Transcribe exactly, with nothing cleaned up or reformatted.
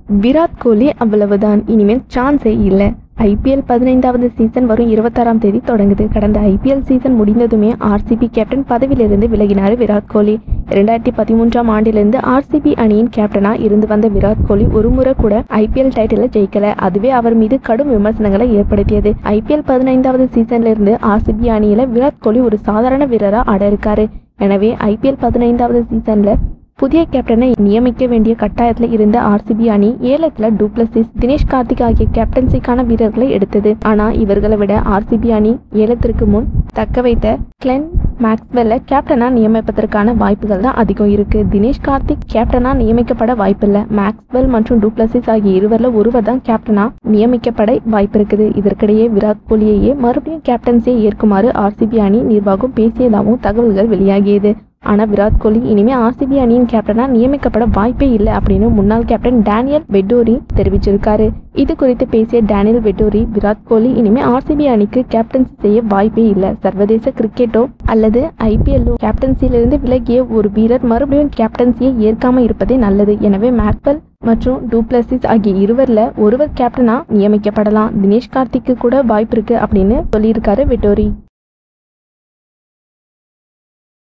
விராட் கோலி அவ்வளவுதான், இனிமேல் சான்ஸே இல்லை. ஐபிஎல் பதினைந்தாவது சீசன் வரும் இருபத்தாறாம் தேதி தொடங்குது. கடந்த ஐபிஎல் சீசன் முடிந்ததுமே ஆர்சிபி கேப்டன் பதவியிலிருந்து விலகினார் விராட் கோலி. இரண்டாயிரத்தி பதிமூன்றாம் ஆண்டிலிருந்து ஆர்சிபி அணியின் கேப்டனா இருந்து வந்த விராட் கோலி ஒரு முறை கூட ஐபிஎல் டைட்டிலை ஜெயிக்கல. அதுவே அவர் மீது கடும் விமர்சனங்களை ஏற்படுத்தியது. ஐபிஎல் பதினைந்தாவது சீசன்ல இருந்து ஆர்சிபி அணியில விராட் கோலி ஒரு சாதாரண வீரரா ஆட இருக்காரு. எனவே ஐபிஎல் பதினைந்தாவது சீசன்ல புதிய கேப்டனை நியமிக்க வேண்டிய கட்டாயத்தில் இருந்த ஆர்சிபி அணி ஏலத்துல டூப்ளசிஸ், தினேஷ் கார்த்திக் ஆகிய கேப்டன்சிக்கான வீரர்களை எடுத்தது. ஆனா இவர்களை விட ஆர்சிபி அணி ஏலத்திற்கு முன் தக்க வைத்த கிளென் மேக்ஸ்வெல்ல கேப்டனா நியமிப்பதற்கான வாய்ப்புகள் தான் அதிகம் இருக்கு. தினேஷ் கார்த்திக் கேப்டனா நியமிக்கப்பட வாய்ப்பில்லை. மேக்ஸ்வெல் மற்றும் டூப்ளசிஸ் ஆகிய இருவர்ல ஒருவர் தான் கேப்டனா நியமிக்கப்பட வாய்ப்பு இருக்குது. இதற்கிடையே விராட் கோலியையே மறுபடியும் கேப்டன்சியை ஏற்குமாறு ஆர்சிபி அணி நிர்வாகம் பேசியதாகவும் தகவல்கள் வெளியாகியது. ஆனால் விராட் கோலி இனிமே ஆர்சிபி அணியின் கேப்டனா நியமிக்கப்பட வாய்ப்பே இல்லை அப்படின்னு முன்னாள் கேப்டன் டேனியல் வெட்டோரி தெரிவிச்சிருக்காரு. இது குறித்து பேசிய டேனியல் வெட்டோரி, விராட் கோலி இனிமே ஆர்சிபி அணிக்கு கேப்டன்சி செய்ய வாய்ப்பே இல்லை. சர்வதேச கிரிக்கெட்டோ அல்லது ஐபிஎல்லோ கேப்டன்சியிலிருந்து விலகிய ஒரு வீரர் மறுபடியும் கேப்டன்சியை ஏற்காம இருப்பதே நல்லது. எனவே மேக்ஸ்வெல் மற்றும் டூப்ளசிஸ் ஆகிய இருவர்ல ஒருவர் கேப்டனா நியமிக்கப்படலாம். தினேஷ் கார்த்திக்கு கூட வாய்ப்பு இருக்கு அப்படின்னு சொல்லியிருக்காரு வெட்டோரி.